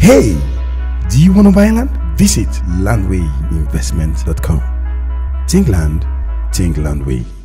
Hey, do you want to buy land? Visit landwayinvestment.com. Think land, think Landway.